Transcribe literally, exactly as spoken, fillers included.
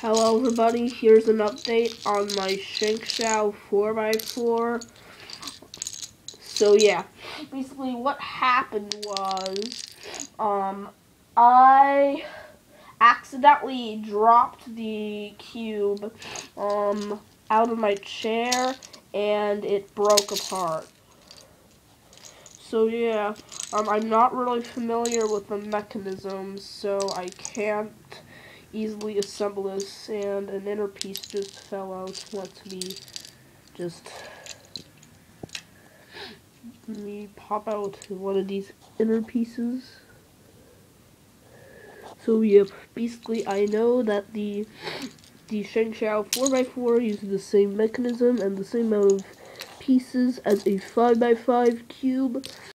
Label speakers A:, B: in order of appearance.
A: Hello everybody, here's an update on my ShankShao four by four. So yeah, basically what happened was, um, I accidentally dropped the cube, um, out of my chair and it broke apart. So yeah, um, I'm not really familiar with the mechanism, so I can't easily assemble this, and an inner piece just fell out. Let me just let me pop out one of these inner pieces. So yep, basically I know that the the ShankShao four by four uses the same mechanism and the same amount of pieces as a five by five cube,